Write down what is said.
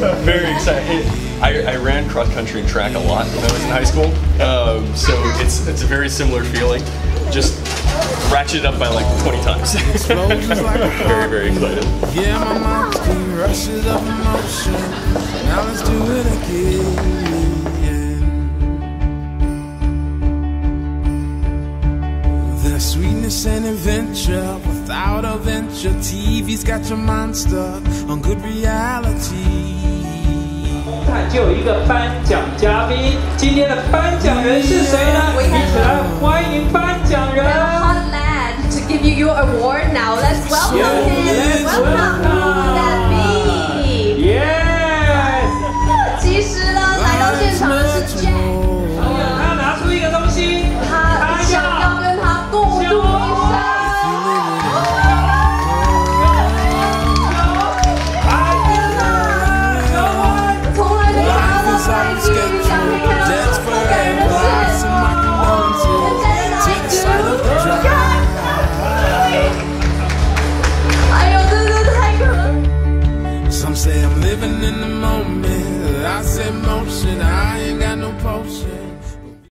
Very excited. I ran cross country and track a lot when I was in high school, so it's a very similar feeling. Just ratcheted up by like 20 times. Very, very excited. Yeah, my mind rushes up emotion. Now let's do it again. There's sweetness and adventure without a venture. TV's got your mind stuck on good reality. 就有一个颁奖嘉宾，今天的颁奖人是谁呢？一起来欢迎颁奖人。 Hot lad to give you your award now. Let's welcome him. Welcome, David. Yes. 其实呢，来到现场的是 Jack。 他拿出一个东西， 他想要跟他共度一生。 Some say I'm living in the moment.